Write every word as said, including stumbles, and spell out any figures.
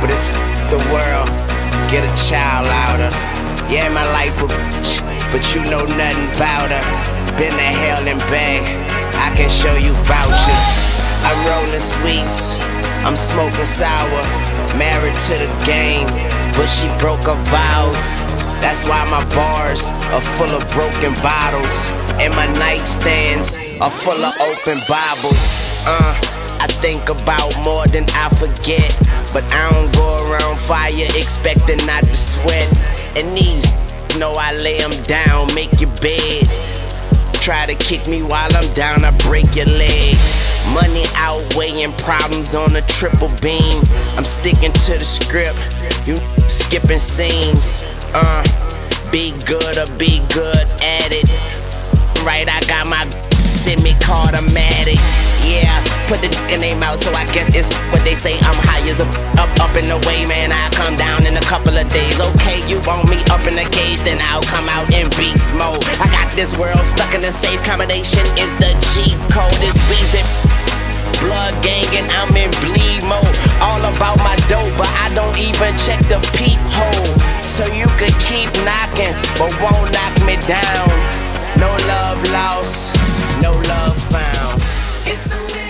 but it's the world. Get a child out her. Yeah, my life a bitch, but you know nothing about her. Been to hell and back, I can show you vouchers. I'm rolling sweets, I'm smoking sour. Married to the game, but she broke her vows. That's why my bars are full of broken bottles, and my nightstands are full of open Bibles. Uh, I think about more than I forget, but I don't go around fire expecting not to sweat. And these know I lay them down, make your bed. Try to kick me while I'm down, I break your leg. Money outweighing problems on a triple beam. I'm sticking to the script, you skipping scenes. Uh, be good or be good at it. Right, I got my semi-card automatic. Yeah, put the in their mouth, so I guess it's what they say. I'm high as a up, up in the way, man. I'll come down in a couple of days. Okay, you want me up in the cage, then I'll come out in beast mode. I got this world stuck in a safe combination. Is the G code, it's Weezy. Blood gang and I'm in bleed mode. All about my dope, but I don't even check the peephole. So you could keep knocking, but won't knock me down. No love lost, no love found. It's a